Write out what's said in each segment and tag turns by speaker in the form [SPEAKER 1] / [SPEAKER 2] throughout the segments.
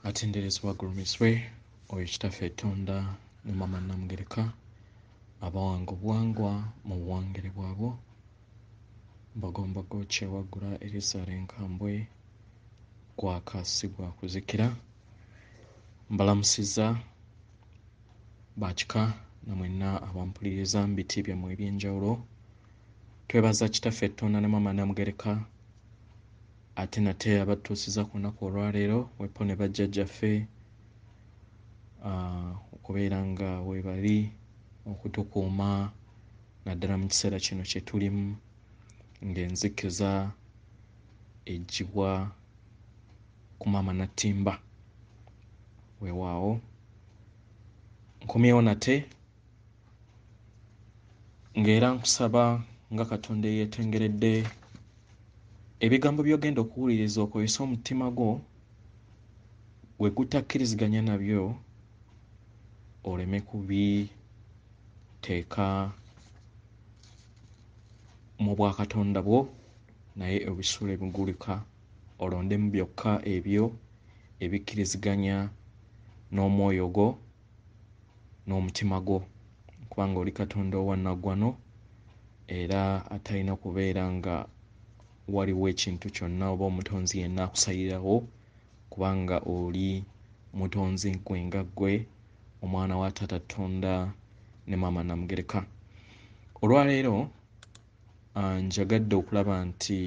[SPEAKER 1] atenderezebwa gulumiswe oyo kitaffe Tonda ne Mama Namugereka abawanga obuwangwa mu buwangire bwabwo bagombago kyewagula erisala enkambwe gwakasibwa kuzikira mbalamusiza bakika namwenna abampuliriza mu biti byammwe ebyenjawulo. Twebaza kitaffe Tonda ne Mama Namugereka ate nate abatuusiza ku lunaku olwaleero wepo ne bajjajjaffe okubeera nga weebali okutukuuma naddala mu kiseera kino kye tulimu ng'enzikiza eggyibwa ku maama Nattimba. Weewaawo nkomyewo nate ng'era nkusaba nga Katonda eyeetengeredde ebigambo by'ogenda okuwuliriza okozesa omutima gwo we gutakkiriziganya nabyo oleme kubiteeka mu bwakatonda bwo naye ebisuula ebigulika olondemu byokka ebyo ebikkiriziganya n'omwoyo gwo n'omutima gwo kubanga oli Katonda owannaggwano era atalina kubeera nga waliwo ekintu kyonna oba omutonzi yenna akusayirawo kubanga oli mutonzi gwe nga ggwe omwana wa taata Tonda ne Mama Namugereka. Olwaleero njagadde okulaba nti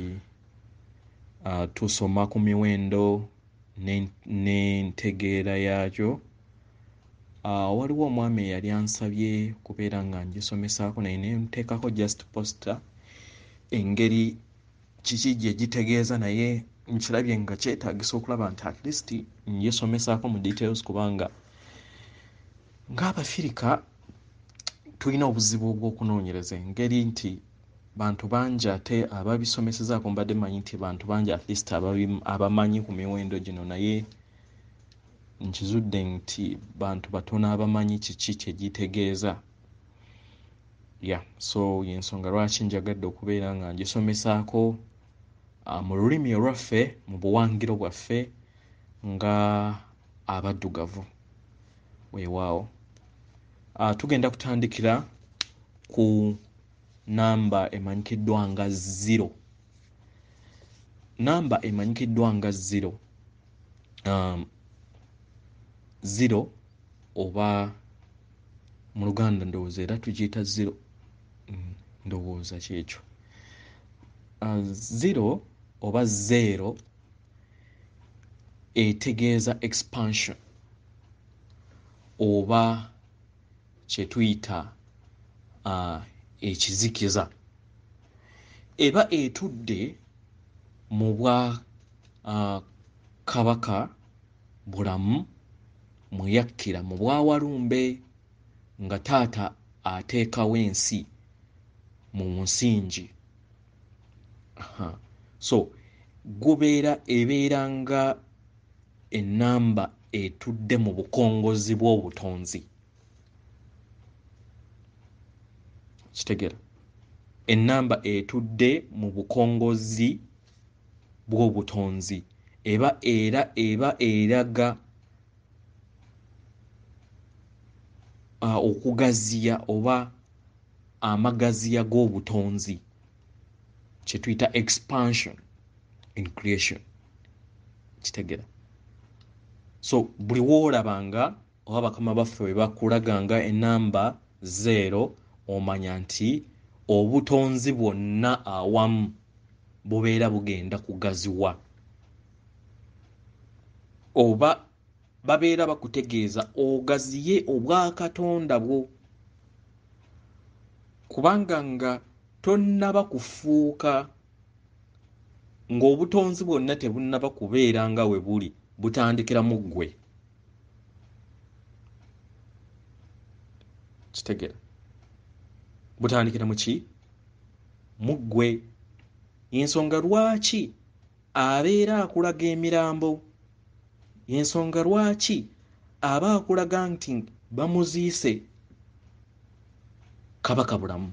[SPEAKER 1] tusoma ku miwendo n'entegeera yaagyo. Waliwo omwami eyali ansabye kubeera nga ngisomesaako naye ne nteekako just poster engeri kiki gye gitegeeza naye nkirabye nga kyetaagisa okulaba nti at least ngisomesaako mu details kubanga ng'Abafirika tulina obuzibu obw'okunoonyereza engeri nti bantu bangi ate ababisomesezaako mbadde manyi nti bantu bangi at least abamanyi ku miwendo gino naye nkizudde nti bantu batono abamanyi kiki kye gitegeeza. So y'ensonga lwaki njagadde okubeera nga ngisomesaako mu lulimi olwaffe mu buwangiro bwaffe nga abaddugavu. Weewaawo tugenda kutandikira ku namba emanyikiddwa nga 0. Namba emanyikiddwa nga 0 0 oba mu Luganda ndowooza era tugiyita 0 ndowooza kyekyo 0 oba 0 etegeeza expansion oba kye tuyita ekizikiza. Eba etudde mu bwa kabaka bulamu muyakkira mu bwawalumbe nga taata ateekawo ensi mu nsingi. So ebeera nga ennamba etudde mu bukongozi bw'obutonzi. Kitegeera ennamba etudde mu bukongozi bw'obutonzi eba eraga okugaziya oba amagaziya g'obutonzi kye tuyita expansion in creation. Kitegeera so buli woolabanga oba bakama baffe bwe bakulaganga ennamba 0 omanya nti obutonzi bwonna awamu bubeera bugenda kugaziwa oba babeera bakutegeeza ogaziye obwakatonda bwo kubanga nga tonnaba kufuuka ng'obutonzi bwonna tebunnaba kubeera nga we buli butandikira mu ggwe. Kitegeera butandikira mu ki? Mu ggwe. Y'ensonga lwaki abeera akulaga emirambo, y'ensonga lwaki aba akulaga nti bamuziise kabaka bulamu.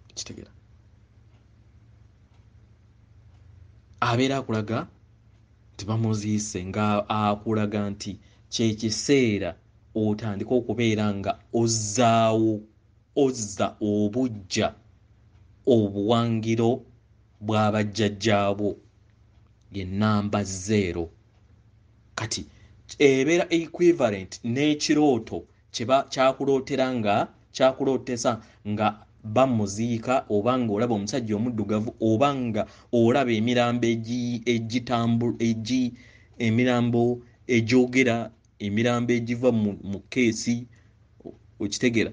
[SPEAKER 1] Kitegeera abeera akulaga tebamuziise nga akulaga nti kyekiseera otandika okubeera nga ozza obujja obuwangiro bw'abajjajjaabo ye namba 0 kati ebeera equivalent n'ekirooto kyakulootesa nga bamuziika oba nga olaba omusajja omuddugavu oba nga olaba emirambo egyogera emirambo egiva mu keesi okitegeera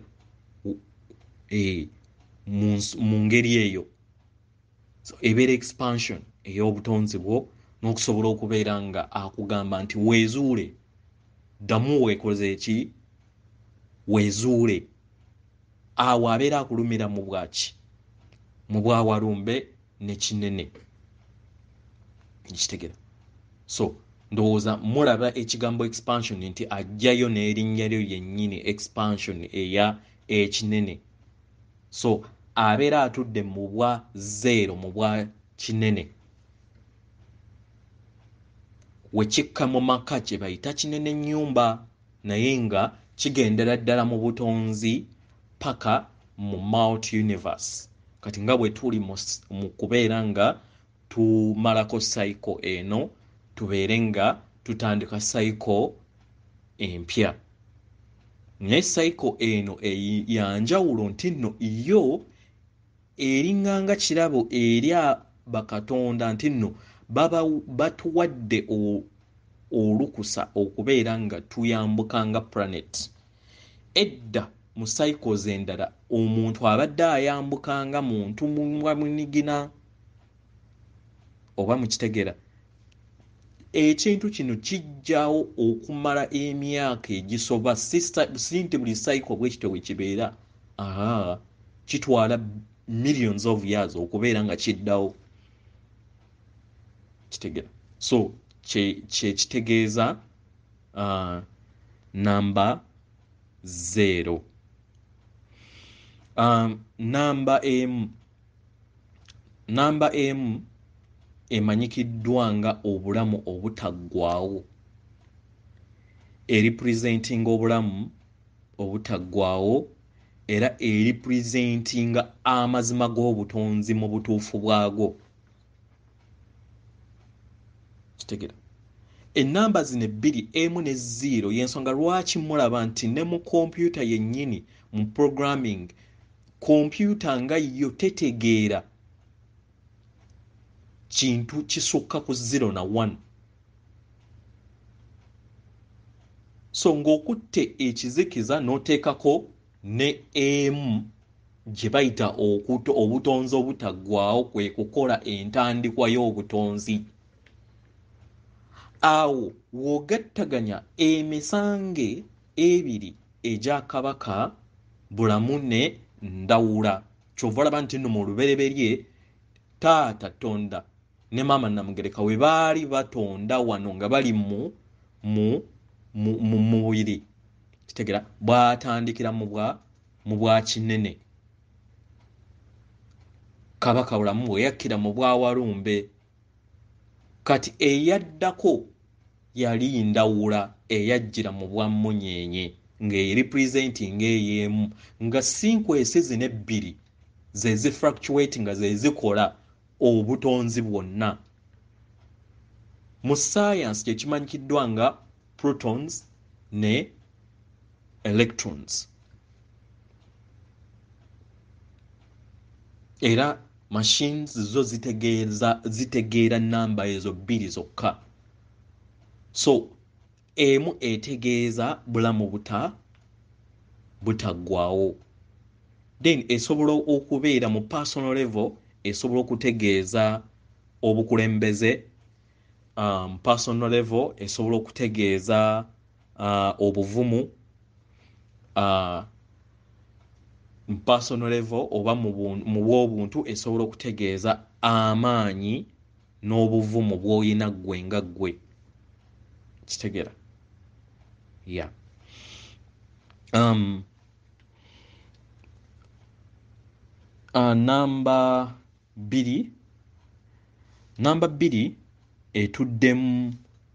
[SPEAKER 1] mu ngeri eyo ebeera expansion ey'obutonzi bwo n'okusobola okubeera nga akugamba nti weezuule ddamu weekoze eki weezuule awo abeera akulumira mu bwaki mu bwawalumbe ne kinene ekitegeera so ndowooza mulaba ekigambo expansion nti ajjayo n'erinnya lyo yennyini expansion eya ekinene so abeera atudde mu bwa 0 mu bwa kinene wekikka mu maka kye bayita kinene nnyumba naye nga kigendera ddala mu butonzi paka mu multi universe kati nga bwe tuli mu kubeera nga tumalako cycle eno tubeere nga tutandika cycle empya naye cycle eno yanjawulo nti nno yo eringanga kirabo eri bakatonda nti nno batuwadde olukusa okubeera nga tuyambukanga planet edda mu cycles endala omuntu abadde ayambukanga muntu munigina oba mukitegeera ekintu kino kijjawo okumala emyaka egisoba si nti buli cycle bwe kityo bwe kibeera kitwala millions of years okubeera nga kiddawo kitegeera so kitegeeza namba 0 namba emu emanyikiddwa nga obulamu obutaggwaawo eripresentinga obulamu obutaggwaawo era eripresentinga amazima g'obutonzi mu butuufu bwagwo kitegeera ennamba zino ebbiri emu ne 0 y'ensonga lwaki mulaba nti ne mu kompyuta yennyini mu programming kompyuta nga yo tetegeera kintu kisukka ku 0 na 1 so ng'okutte ekizikiza n'oteekako ne emu gye bayita obutonzi obutaggwaawo kwe kukola entandikwa y'obutonzi awo w'ogattaganya emisange ebiri egya kabaka bulamu ne ndawula kyova olaba nti nno mu lubereberye taata tonda ne maama namugereka we baali batonda wano nga bali mu mubiri kitegeera bwatandikira mu bwa kinene kabaka bulamu bwe yakkira mu bwawalumbe kati eyaddako yali ndawula eyajjira mu bwa munyenye ng'eripresenting ey'emu nga sinkwesi zino ebbiri ze zifluctuate nga ze zikola obutonzi bwonna mu science kyekimanyikiddwa nga protons ne electrons era machines zo zitegeera namba ezo bbiri zokka so emu etegeeza bulamu butaggwaawo then esobola okubeera mu personal level esobola okutegeeza obukulembeze personal level esobola okutegeeza obuvumu personal level oba mu bw'obuntu esobola okutegeeza amaanyi n'obuvumu bw'olina ggwe nga ggwe kitegeera yeah namba 2 etuddemu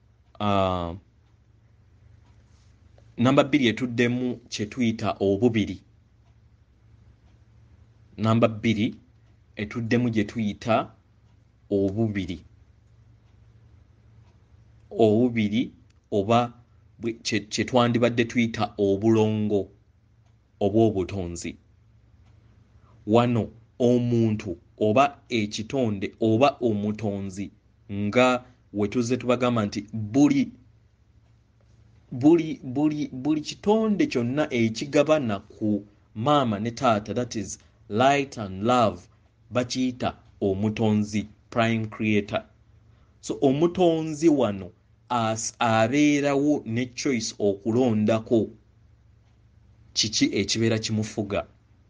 [SPEAKER 1] namba 2 etuddemu kye tuyita obubiri. Namba 2 etuddemu gye tuyita obubiri. Obubiri oba kye twandibadde tuyita obulongo oba obutonzi. Wano omuntu oba ekitonde oba omutonzi nga wetuze tubagamba nti buli kitonde kyonna ekigabana ku maama ne taata, that is light and love, bakiyita omutonzi, prime creator. So omutonzi wano abeerawo ne choice okulondako kiki ekibeera kimufuga.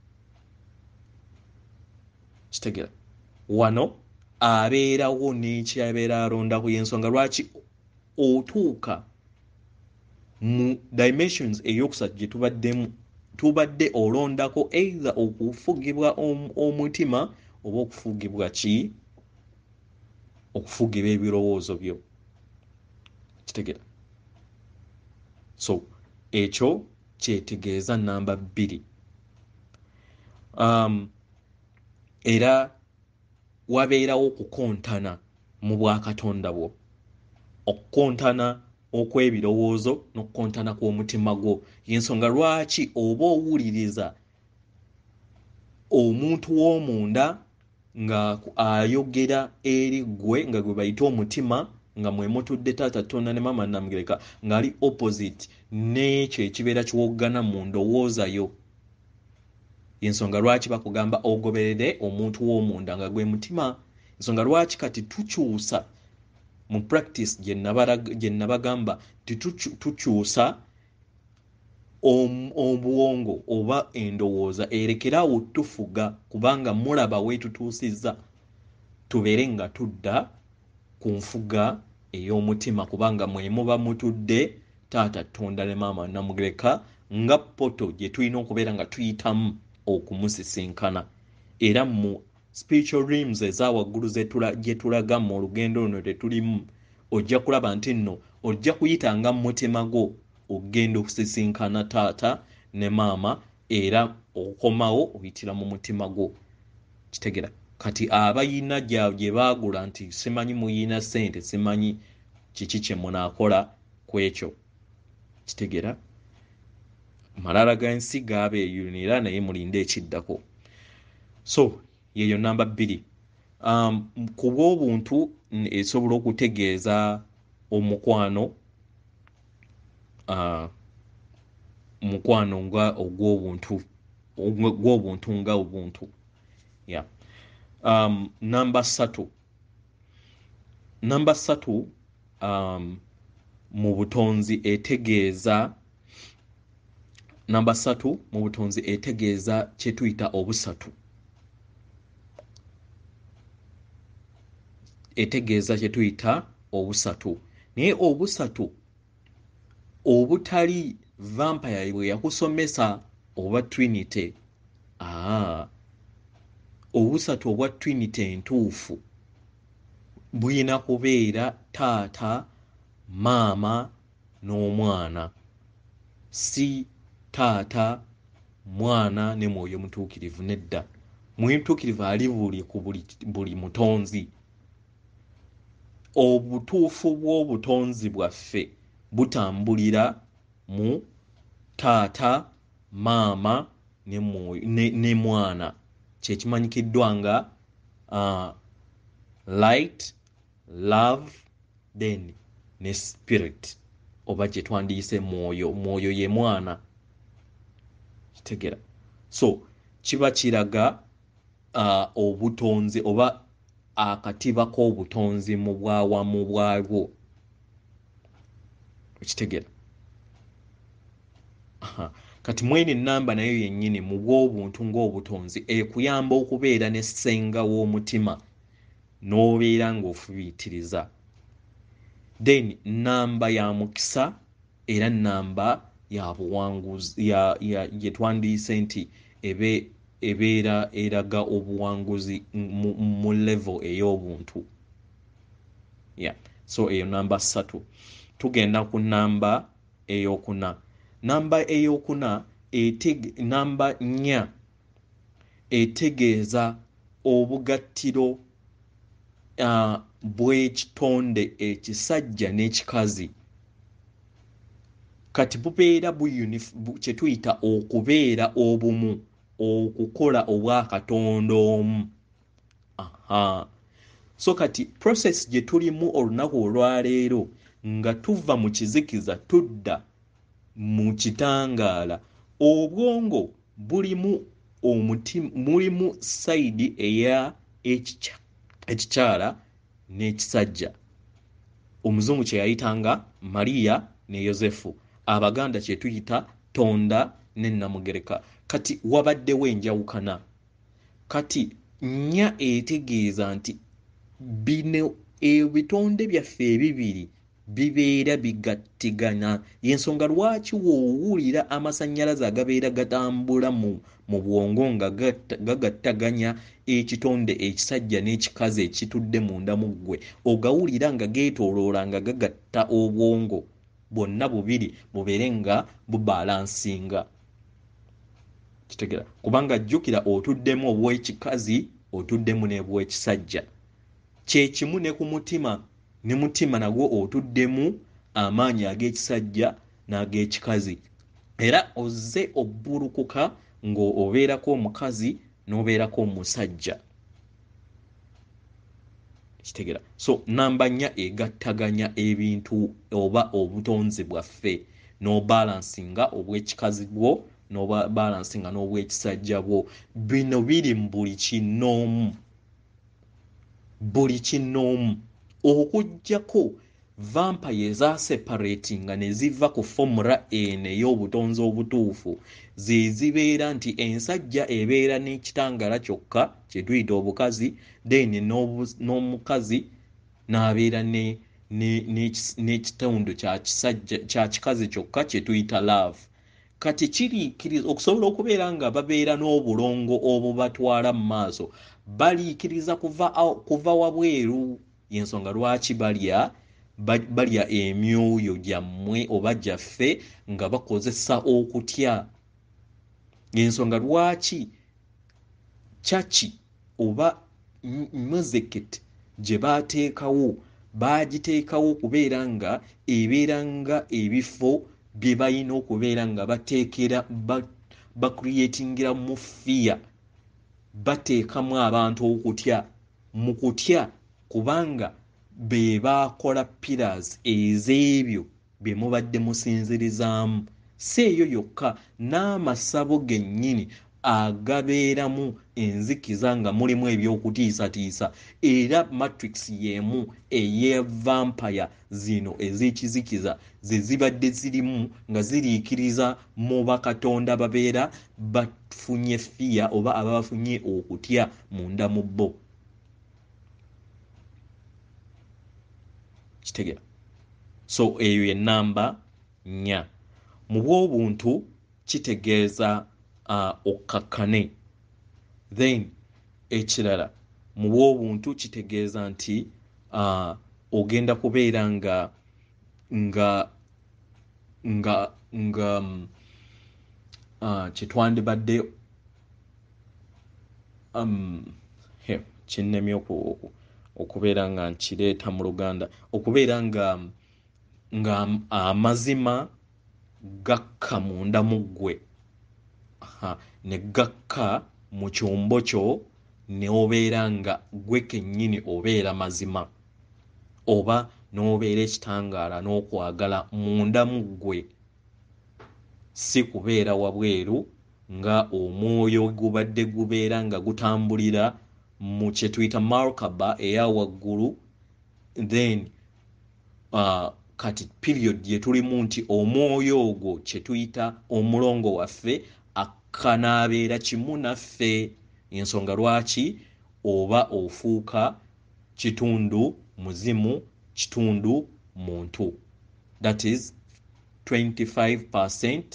[SPEAKER 1] Kitegera wano abeerawo n'ekyabeera alondako, y'ensonga lwaki otuuka mu dimensions ey'okusatu gye tubaddemu tubadde olondako either okufugibwa omutima oba okufugibwa ki, okufugibwa ebirowoozo byo. Kitegera. So ekyo kyetegeeza namba 2. Era wabeerawo okukontana mu bwakatonda bwo, okukontana okw'ebirowoozo n'okukontana kw'omutima gwo. Y'ensonga lwaki oba owuliriza omuntu w'omunda nga ayogera eri gwe nga gwe bayita omutima, nga mwemutudde taata Tonda ne maama Namugereka, ng'ali opposite n'ekyo ekibeera kiwoggana mu ndowooza yo. Y'ensonga lwaki bakugamba ogoberere omuntu w'omunda nga gwe mutima. Ensonga lwaki kati tukyusa mu practice gye nabagamba tukyusa obwongo oba endowooza erekerawo tufuga, kubanga mulaba wetutuusizza. Tubeere nga tudda ku nfuga ey'omutima, kubanga mwe muba mutudde taata Tonda ne maama Namugereka nga poto gye tulina okubeera nga tuyitamu okumusisinkana. Era mu spiritual realms ezawaggulu gye tulaga mu olugendo luno tetulimu, ojja kulaba nti nno ojja kuyitanga mu mutima gwo ogenda okusisinkana taata ne maama, era okomawo oyitira mu mutima gwo. Kitegera. Kati abayina gye baagula nti simanyi muyina ssente, simanyi kiki kye munaakola ku ekyo. Kitegera. Malala g'ensi gaabeeyunira naye mulinde ekiddako. So yeyo namba 2. Ku bw'obuntu esobola okutegeeza omukwano, mukwano nga ogw'obuntu nga obuntu. Yeah. Namba 3. Namba 3 mu butonzi etegeeza kye tuyita obusatu. Etegeeza kye tuyita obusatu. Naye obusatu obutali vampire bwe yakusomesa oba Trinity. Obusatu obwa Trinity entuufu buyina kubeera taata, maama n'omwana, si taata, mwana ne mwoyo mutuukirivu. Nedda, mwoyo mutuukirivu ali buli mutonzi. Obutuufu bw'obutonzi bwaffe butambulira mu taata, maama ne mwana, kyekimanyikiddwa nga light, love, then ne spirit, oba gye twandiyise mwoyo ye mwana. Kitegera. So kiba kiraga obutonzi oba akatiba k'obutonzi mu bwawamu bwalwo. Kitegera. Kati mwene namba nayo yennyini mu bw'obuntu ng'obutonzi ekuyamba okubeera n'essenga w'omutima n'obeera ng'ofubiitiriza. Then namba ya mukisa era namba ya buwanguzi gye twandiyise nti ebeera eraga obuwanguzi mu level ey'obuntu. Yeah. so eyo namba 3 tugenda ku namba eyokuna namba eyokuna namba 4 etegeeza obugattiro bw'ekitonde ekisajja n'ekikazi kati bubeera kye tuyita okubeera obumu okukola obwakatonda omu. So kati process gye tulimu olunaku olwaleero nga tuva mu kizikiza tudda mu kitangaala, obwongo bulimu mulimu sayidi eya ekikyala n'ekisajja. Omuzungu kye yayitanga Mariya ne Yosefu, Abaganda kye tuyita Tonda ne Namugereka. Kati wabaddewo enjawukana. Kati nnya etegeeza nti bino ebitonde byaffe ebibiri bibeera bigattigana, y'ensonga lwaki woowulira amasannyalaze agabeera gatambula mu bwongo nga gagattaganya ekitonde ekisajja n'ekikazi ekitudde munda mu ggwe, ogawulira nga geetooloola nga gagatta obwongo bwonna bubiri bubeere nga bubalansinga. Kitegera kubanga jjukira otuddemu obw'ekikazi otuddemu n'obw'ekisajja. Kye kimu ne ku mutima, ne mutima nagwo otuddemu amaanyi ag'ekisajja n'ag'ekikazi. Era ozze obbulukuka ng'obeerako omukazi n'obeerako omusajja. Kitegera. So namba 4 egattaganya ebintu oba obutonzi bwaffe n'obalansinga obw'ekikazi bwo n'obalansinga n'obw'ekisajja bwo. Bino biri mu buli kinoomu. Buli kinoomu okuggyako vampire ezaseparatinga ne ziva ku formula eno ey'obutonzi obutuufu ze zibeera nti ensajja ebeera n'ekitangaala kyokka kye tuyita obukazi, then n'omukazi n'abeera n'ekitundu kya kikazi kyokka kye tuyita love. Kati kiriikiriza okusobola okubeera nga babeera n'obulongo obubatwala mu maaso, baliikiriza kuva wabweru, y'ensonga lwaki balya emyoyo gyammwe oba gyaffe nga bakozesa okutya. Y'ensonga lwaki chachi oba muzikiti gye baateekawo bagiteekawo okubeera nga ebeera nga ebifo bye balina okubeera nga bateekera bakreatingira mu fear, bateekamu abantu okutya mu kutya, kubanga be baakola pillars ez'ebyo bye mubadde musinzirizaamu. Si eyo yokka, n'amasabo gennyini agabeeramu enzikiza nga mulimu eby'okutiisatiisa, era matrix y'emu ey'e vampire zino ez'ekizikiza ze zibadde zirimu nga ziriikiriza mu bakatonda babeera bafunye fear oba abafunye okutya munda mu bo. Kitegera. So eyo ye namba 4. Mu bw'obuntu kitegeeza okkakkane. Then ekirala mu bw'obuntu kitegeeza nti ogenda kubeera nga kyetwandibadde kinnemye okubeera nga nkireeta mu Luganda, okubeera nga amazima gakka munda mu ggwe, ne gakka mu kyombo kyo, ne obeera nga gwe kennyini obeera mazima, oba n'obeera ekitangaala n'okwagala munda mu ggwe, si kubeera wabweru nga omwoyo gubadde gubeera nga gutambulira mu kye tuyita Merkaba eya waggulu. Then kati period gye tulimu nti omwoyo ogwo kye tuyita omulongo waffe akkanaabeera kimu naffe. Ensonga lwaki oba ofuuka kitundu muzimu, kitundu muntu. That is 25%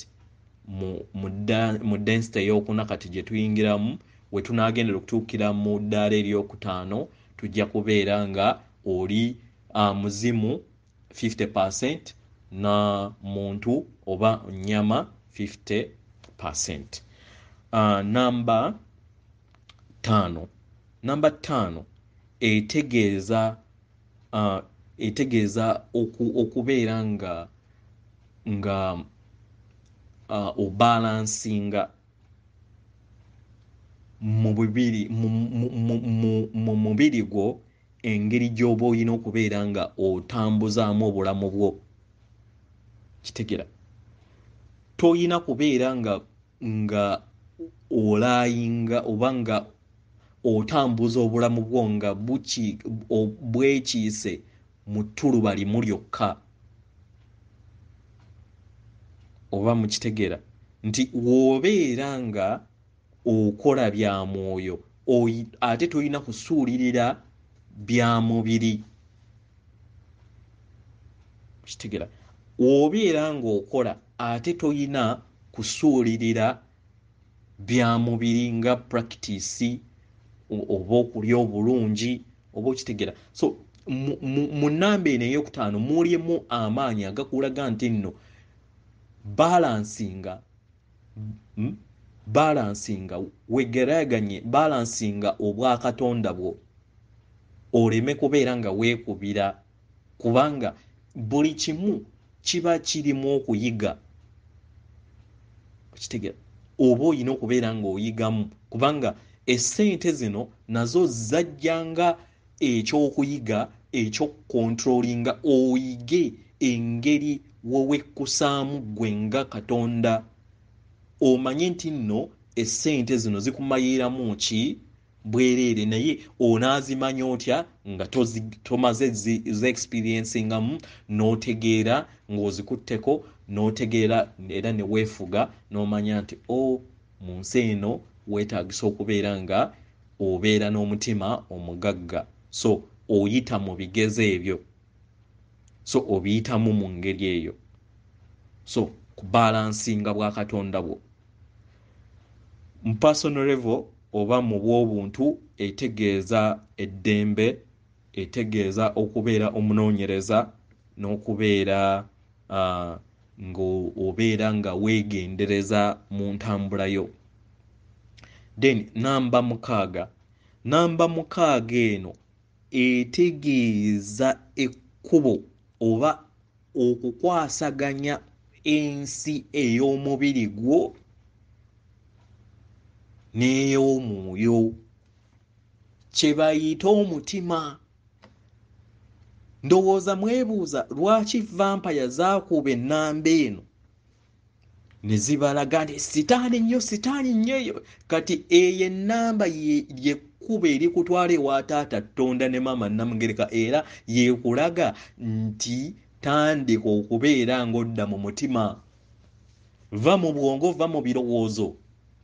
[SPEAKER 1] mu density ey'okuna kati gye tuyingiramu. We tunaagendera okutuukira mu ddaala ery'okutaano tujja kubeera nga oli muzimu 50% na muntu oba nyama 50%. Namba 5 etegeeza okubeera nga obalansinga mu mubiri gwo engeri gy'oba olina okubeera nga otambuzaamu obulamu bwo. Kitegera, toyina kubeera nga olayinga oba nga otambuza obulamu bwo nga bwekiise mu ttuluba limu lyokka. Oba mukitegera nti w'obeera nga okola bya mwoyo ate toyina kusuulirira bya mubiri. Kitegera, w'obeera ng'okola ate toyina kusuulirira bya mubiri nga practice oba okulya obulungi oba okitegera. So mu nnamba eno ey'okutaano mulimu amaanyi agakulaga nti nno balansinga wegeraganye balansinga obwakatonda bwo oleme kubeera nga weekubira, kubanga buli kimu kiba kirimu okuyiga. Kitegera, oba olina okubeera ng'oyigamu, kubanga essente zino nazo zajjanga ekyokuyiga ekyokukontrolinga oyige engeri wewekkusaamu gwe nga Katonda. Omanye nti nno essente zino zikumayiramu ki bwereere, naye onaazimanya otya nga tomaze ze-experiencingamu n'otegeera ng'ozikutteko n'otegeera era ne weefuga n'omanya nti mu nsi eno weetaagisa okubeera nga obeera n'omutima omugagga. So oyita mu bigezo ebyo, so obiyitamu mu ngeri eyo. So kubalansinga bwa Katonda bwo mu personal level oba mu bw'obuntu etegeeza eddembe, etegeeza okubeera omunoonyereza n'okubeera ng'obeera nga weegendereza mu ntambula yo. Then namba 6 eno etegeeza ekkubo oba okukwasaganya ensi ey'omubiri gwo n'ey'omwoyo, kye bayita omutima. Ndowooza mwebuuza lwaki vampire zaakuba ennamba eno ne zibalaga nti sitaani nnyo. Kati eyo ennamba yekkuba erikutwala ewa taata Tonda ne maama Namugereka, era yeekulaga nti tandika okubeera ng'odda mu mutima. Va mu bwongo, va mu birowoozo.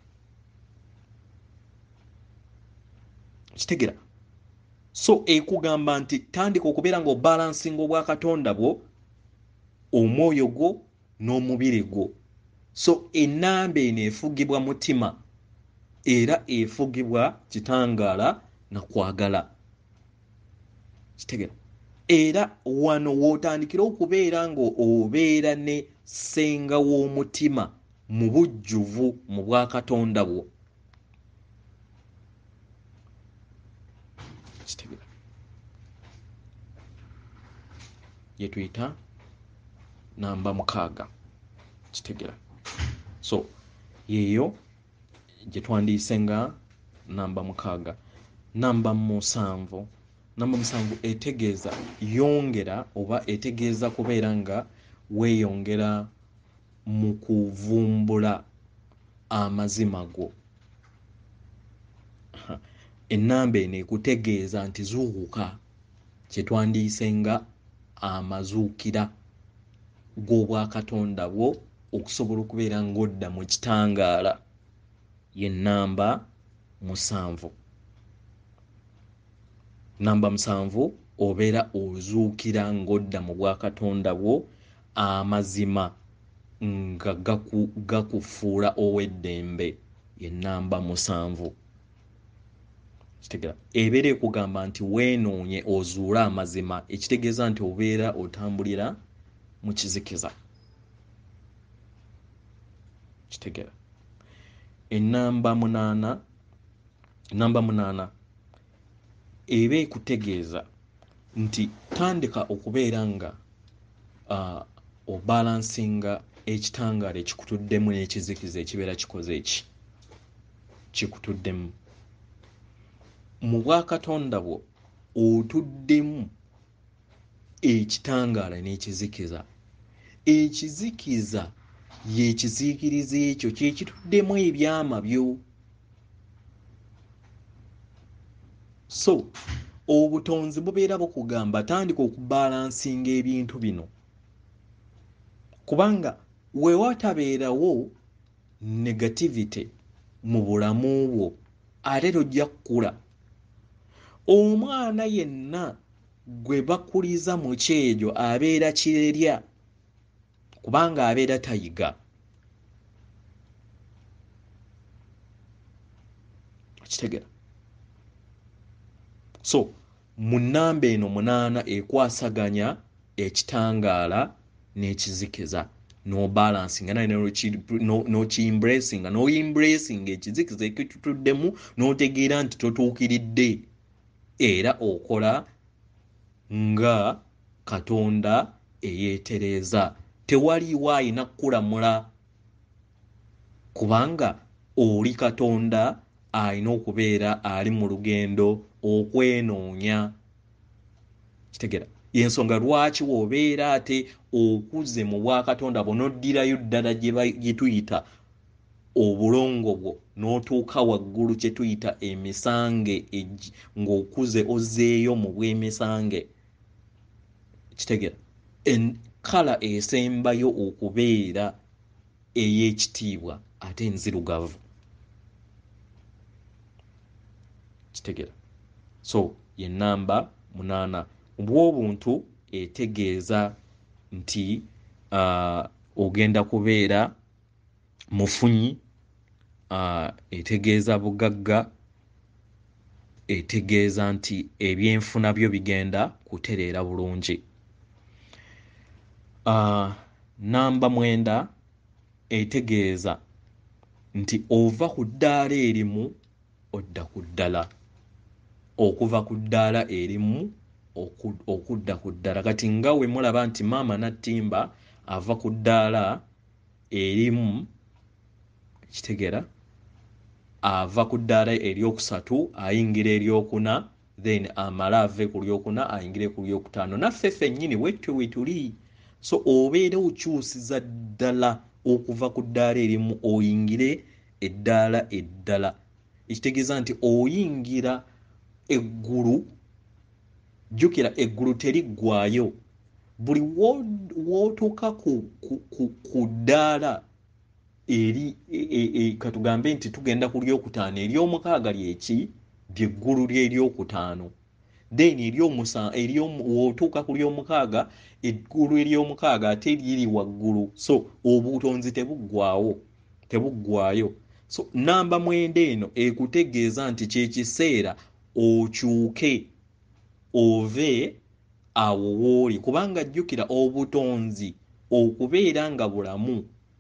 [SPEAKER 1] Kitegera, so ekugamba nti tandika okubeera ng'obalansinga obwa Katonda bwo, omwoyo gwo n'omubiri gwo. So ennamba eno efugibwa mutima era efugibwa kitangaala na kwagala. Kitegera, era wano w'otandikira okubeera ng'obeera ne ssenga w'omutima mu bujjuvu mu bwa Katonda bwo. Kitegera, ye tuyita namba 6. Kitegera, so yeeyo gye twandiise nga namba 6. Namba 7 etegeeza yongera oba etegeeza kubeera nga weeyongera mu kuvumbula amazima go. Ennamba eno ekutegeeza nti zuukuka, kye twandiise nga amazuukira g'obwa Katonda bwo okusobola okubeera ng'odda mu kitangaala, ye namba 7. Namba 7 obeera ozuukira ng'odda mu bwa Katonda bwo, amazima nga gakufuula ow'eddembe, ye namba 7. kitegera ebeera ekugamba nti wenoonye ozuule amazima ekitegeeza nti obeera otambulira mu kizikiza kitegera enamba munaana eba ekutegeeza nti tandika okubeera nga obalansinga ekitangaala ekikutuddemu n'ekizikiza ekibeera kikoze eki kikutuddemu mu bwakatonda bwo otuddemu ekitangaala n'ekizikiza ekizikiza yekiziikiriza ekyo kyekituddemu ebyama byo so obutonzi bubeera bukugamba tandika okubalansinga ebintu bino kubanga wewatabeerawo negativity mu bulamu bwo ate tojja kukula omwana yenna gwe bakuliza mu kyejo abeera kirerya kubanga abeera tayiga kitegera so mu nnamba eno 8 ekwasaganya ekitangaala n'ekizikiza n'obalansinga naye n'okiembracinga n'oembracinga ekizikiza ekitutuddemu n'otegeera nti totuukiridde era okola nga Katonda eyeetereeza tewaliiwo ayina kukulamula kubanga oli Katonda alina okubeera ali mu lugendo okwenoonya kitegera yensonga lwaki wobeera ate okuze mu bwakatonda bwo n'oddirayo ddala gye tuyita obulongo bwo n'otuuka waggulu kye tuyita emisange ng'okuze ozzeeyo mu bw'emisange kitegera enkala esembayo okubeera ey'ekitiibwa ate enzirugavu kitegera so ye nnamba 8 obw'obuntu etegeeza nti ogenda kubeera mufunyi etegeeza bugagga etegeeza nti ebyenfuna byo bigenda kutereera bulungi namba 9 etegeeza nti ova ku ddaala erimu odda ku ddala okuva ku ddaala erimu okudda ku ddala kati nga we mulaba nti maama Nattimba ava ku ddaala erimu kitegera ava ku ddaala eryokusatu ayingira eryokuna then amala ave ku lyokuna ayingire ku lyokutaano naffe ffennyini wetwe we tuli so obeera okyusiza ddala okuva ku ddaala erimu oyingire eddaala eddala ekitegeeza nti oyingira eggulu jjukira eggulu teriggwaayo buli wootuuka ku ddaala eri katugambe nti tugenda ku lyokutaano eryomukaaga lyeki lyeggulu ly'eryokutaano then wootuuka ku lyomukaaga eggulu eryomukaaga ate liri waggulu so obutonzi tebuggwaayo so namba 9 eno ekutegeeza nti kyekiseera okyuke ove awo wooli kubanga jjukira obutonzi okubeera nga bulamu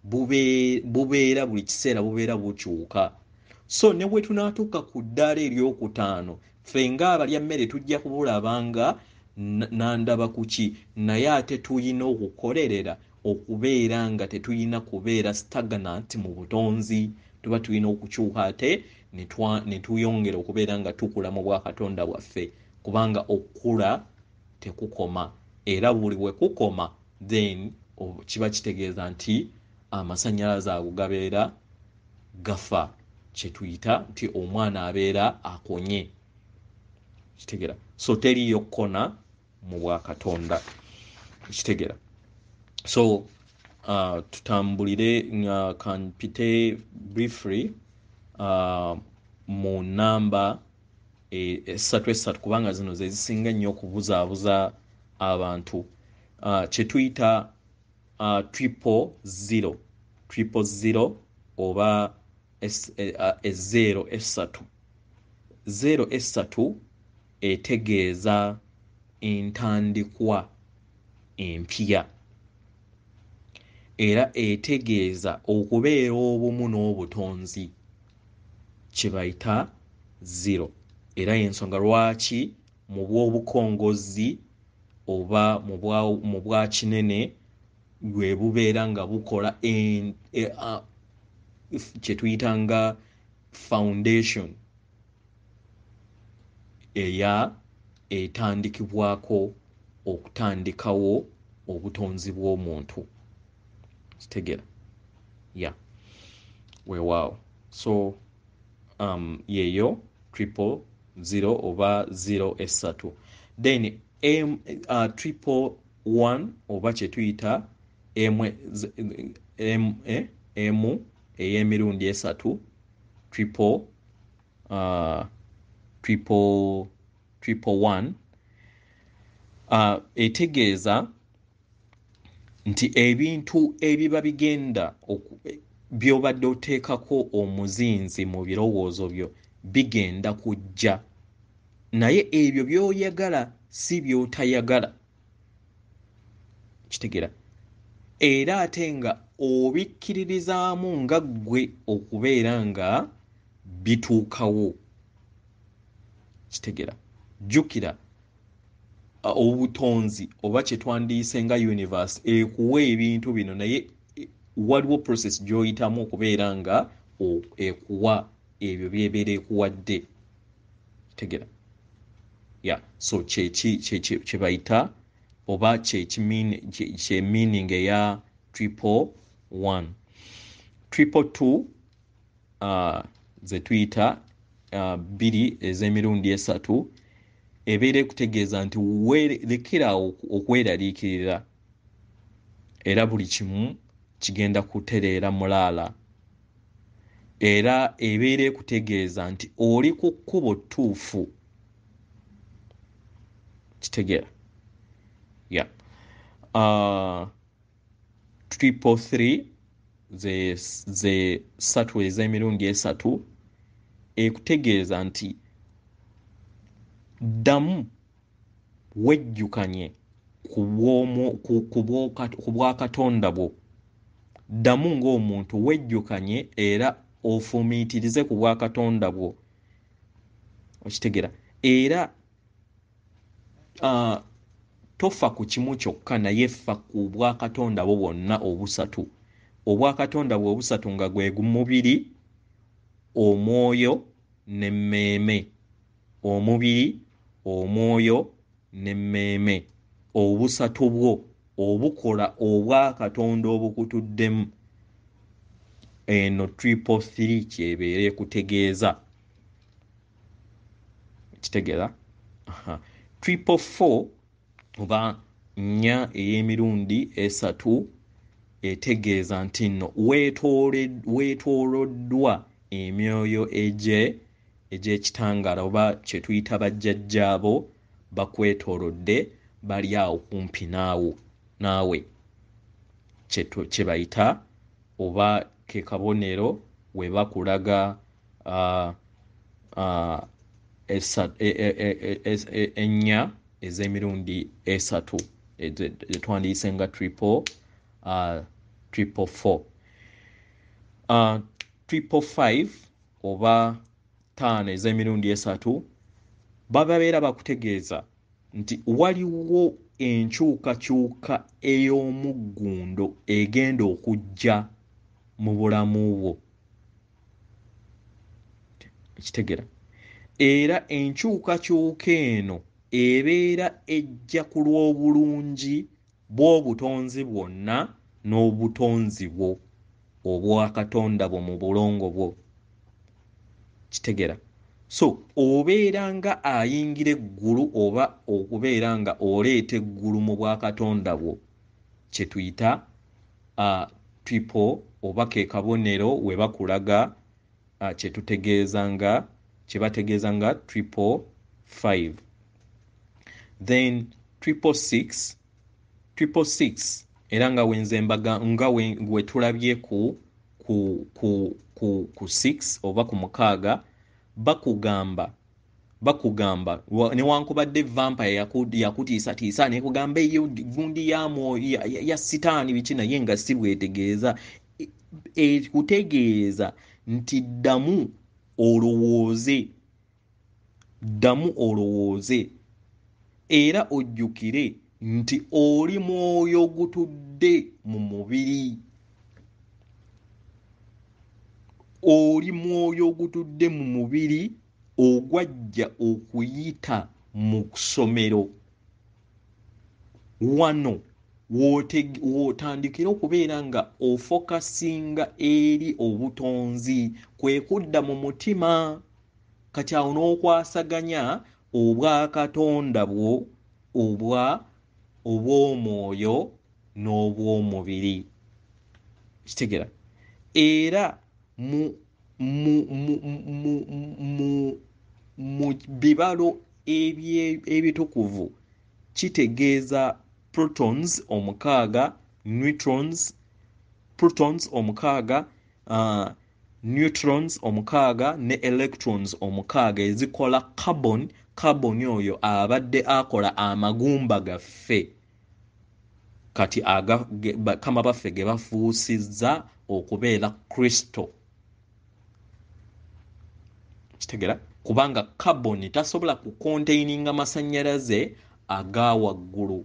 [SPEAKER 1] bubeera buli kiseera bubeera bukyuka so ne bwe tunaatuuka ku ddaala eryokutaano ffe ng'abalya mmere tujja kubulabanga nandaba kuki naye ate tuyina okukolerera okubeera nga tetuyina kubeera stagnant mu butonzi tuba tulina okukyuka ate ne tuyongera okubeera nga tukula mu bwakatonda bwaffe kubanga okukula tekukoma era buli bwe kukoma then kiba kitegeeza nti amasannyalaze ago gabeera gafa kye tuyita nti omwana abeera akonye kitegera so teriyo kkona mu bwakatonda kitegera so tutambulire kanpite briefly mu namba esatu kubanga zino ze zisinga nnyo okubuzaabuza abantu kye tuyita triple zero oba ezero esatu 0 etegeeza entandikwa empya era etegeeza okubeera obumu n'obutonzi kye bayita 0 era y'ensonga lwaki mu bw'obukongozi oba mu bwa kinene bwe bubeera nga bukola kye tuyitanga foundation eya etandikibwako okutandikawo obutonzi bw'omuntu kitegera weewaawo so yeyo 000 oba 0 then triple 1 oba kye tuyita emu ey'emirundi 3 triple 1 etegeeza nti ebintu ebiba bigenda by'obadde oteekako omuzinzi mu birowoozo byo bigenda kujja naye ebyo by'oyagala si by'otayagala kitegera era ate nga obikkiririzaamu nga ggwe okubeera nga bituukawo kitegera jjukira obutonzi oba kye twandiyise nga universe ekuwa ebintu bino naye waliwo process gy'oyitamu okubeera nga ekuwa ebyo byebeera ekuwadde kitegera so kye bayita oba kye meaning eya 1 2 ze tuyita 2 ez'emirundi 3 ebeera ekutegeeza nti lekerawo okweraliikirira era buli kimu kigenda kutereera mulaala era ebeera ekutegeeza nti oli ku kkubo ttuufu kitegeera 3 ze 3 ez'emirundi 3 ekutegeeza nti ddamu wejjukanye ku bwakatonda bwo ddamu ng'omuntu wejjukanye era ofumiitirize ku bwakatonda bwo okitegera era tofa ku kimu kyokka naye ffa ku bwakatonda bwo bwonna obusatu obwakatonda bwe obusatu nga gwe mubiri omwoyo n'emmeeme omubiri omwoyo n'emmeeme obusatu bwo obukola obwakatonda obukutuddemu eno 3 kyebeera ekutegeeza kitegeera 4 oba 4 ey'emirundi 3 etegeeza nti nno weetooloddwa emyoyo egy'ekitangaala oba kye tuyita bajjajjaabo bakwetoolodde bali awo kumpi naawe kye bayita oba ke kabonero we bakulaga ennya ez'emirundi 3 twandiyise nga 4 5 oba 5 ez'emirundi 3 babeera bakutegeeza nti waliwo enkyukakyuka ey'omuggundo egenda okujja mu bulamu bwo kitegera era enkyukakyuka eno ebeera ejja ku lw'obulungi bw'obutonzi bwonna n'obutonzi bwo obwakatonda bwo mu bulongo bwo kitegera so obeera nga ayingira eggulu oba okubeera nga oleeta eggulu mu bwakatonda bwo kye tuyita triple oba ke kabonero we bakulaga kye bategeeza nga 5 then 6 era nga wenzembaga nga we tulabye ku 6 oba ku 6 bakugamba bakugamba newankubadde vampire yakutiisatiisa nekugamba eyo gundi ya sitaani biki naye nga si bwetegeeza ekutegeeza nti ddamu olowooze era ojjukire nti oli mwoyo gutudde mu mubiri ogwajja okuyita mu ssomero wano w'otandikira okubeera nga ofokasinga eri obutonzi kwe kudda mu mutima kati awo n'okwasaganya obwakatonda bwo obw'omwoyo n'obw'omubiri kitegera era mu bibalo ebitukuvu kitegeeza protons omukaaga, protons omukaaga, neutrons omukaaga ne electrons omukaaga ezikola carbon oyo abadde akola amagumba gaffe kati bakama baffe ge bafuusizza okubeera kristo kitegera kubanga carbon tasobola kukontaininga masannyalaze aga waggulu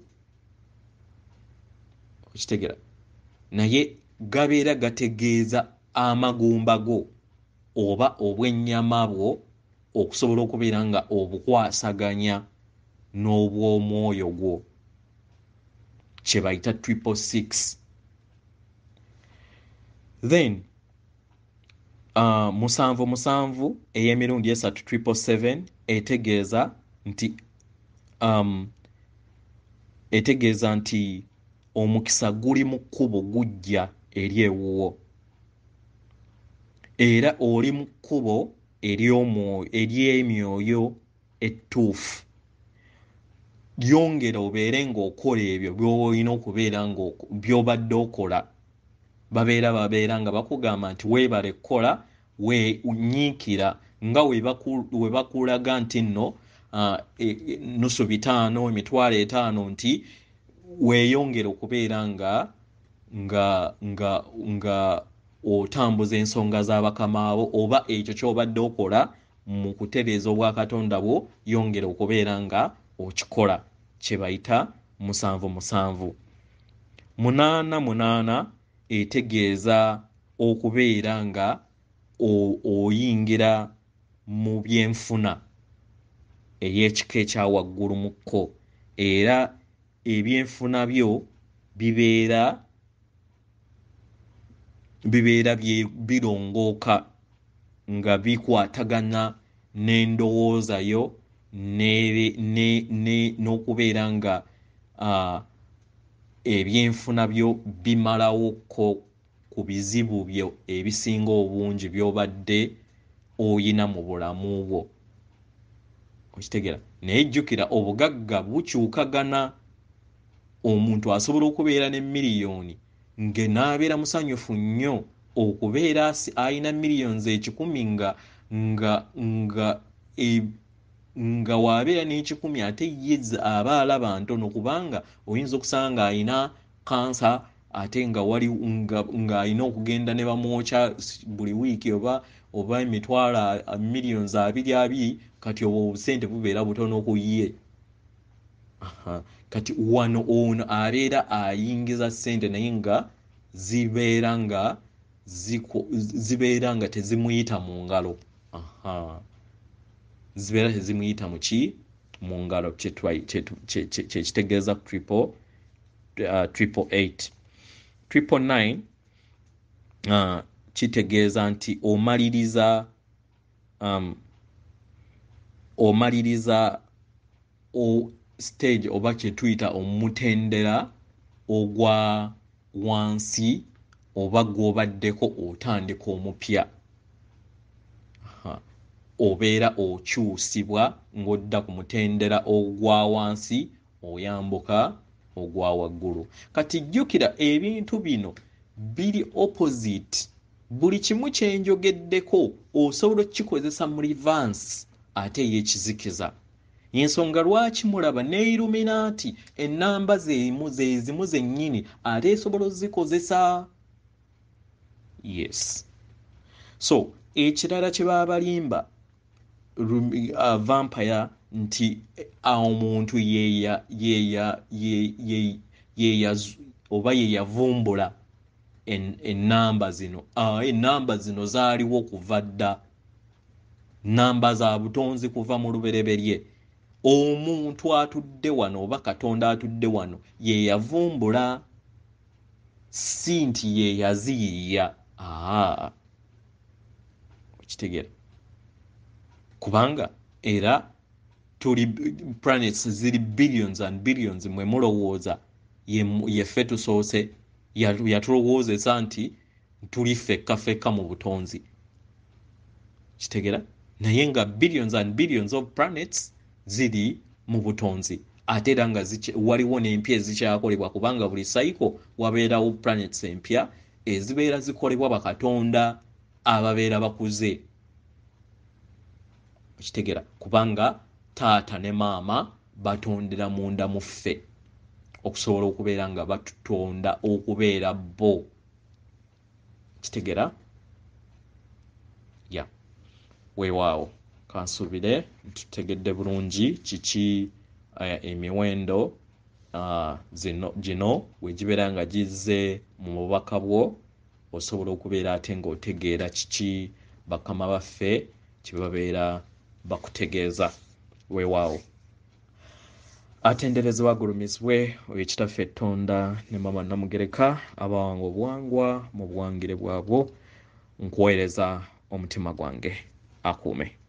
[SPEAKER 1] kitegera naye gabeera gategeeza amagumba go oba obw'ennyama bwo okusobola okubeera nga obukwasaganya n'obw'omwoyo gwo kye bayita 666 then 7 ey'emirundi 3 777 etegeeza nti omukisa guli mu kkubo gujja eri ewuwo era oli mu kkubo ery'emyoyo ettuufu yongera obeere ng'okola ebyo by'olina okubeera by'obadde okola babeera nga bakugamba nti weebale kukola nyiikira nga we bakulaga nti nno nusu 5 emitwalo 5 nti weeyongera okubeera nga otambuza ensonga z'abakama abo oba ekyo ky'obadde okola mu kutereeza obwakatonda bwo yongera okubeera nga okikola kye bayita 7 8 etegeeza okubeera nga oyingira mu byenfuna ey'ekika ekya waggulu mu kko era ebyenfuna byo bibeera birongooka nga bikwatagana n'endowooza yo n'okubeera nga ebyenfuna byo bimalawokko ku bizibu byo ebisinga obungi by'obadde oyina mu bulamu bwo okitegera naye jjukira obugagga bukyukagana omuntu asobola okubeera ne miliyoni ng'enaabeera musanyufu nnyo okubeera ayina miliyoni 10 nga waabeera n'10 ate ye aba alaba ntono kubanga oyinza okusanga ng'ayina kansa ate nga wali ng'alina okugenda ne bamwokya buli wiiki oba emitwalo miliyoni 2 kati obwo obusente bubeera butono ku ye kati wano ono abeera ayingiza ssente naye nga zibeera nga tezimuyita mu ngalo zibeera tezimuyita mu mu ngalo kyekitegeeza 888 999 kitegeeza nti omaliriza stage oba kye tuyita omutendera ogwa wansi oba gw'obaddeko otandika omupya obeera okyusibwa ng'odda ku mutendera ogwa wansi oyambuka ogwa waggulu kati jjukira ebintu bino biri opposite buli kimu kyenjogeddeko osobola okukikozesa mu reverse ate y'ekizikiza. Ensonga lwaki mulaba ne Illuminati ennamba zezimu zennyini ate esobola ozikozesa. Yes. So ekirala kye baba balimba vampire nti omuntu oba yeyavumbula ennamba zino. Ennamba zino zaaliwo kuva dda, nnamba za butonzi kuva mu lubereberye. Omuntu atudde wano oba Katonda atudde wano yeyavumbula, si nti yeyaziyiya. Okitegeera? Kubanga era tuli planets ziri billions and billions mwe mulowooza yeffe tusoose yatulowoozesa nti tuli fekka mu butonzi. Kitegeera? Naye nga billions and billions of planets ziri mu butonzi, ate era nga waliwo n'empya ezikyakolebwa, kubanga buli cycle wabeerawo planets empya ezibeera zikolebwa bakatonda ababeera bakuze. Okitegeera? Kubanga taata ne maama batondera munda mu ffe okusobola okubeera nga batutonda okubeera bo. Kitegeera? Yeah. Weewaawo kansuubire tutegedde bulungi kiki emiwendo gino wegibeera nga gizze mu bubaka bwo, osobola okubeera ate ng'otegeera kiki bakama baffe kye babeera bakutegeeza. Weewaawo atenderezebwa agulumizibwe oyo kitaffe Ettonda ne Mama Namugereka abawanga obuwangwa mu buwangire bwabwo. Nkuweereza omutima gwange akuume.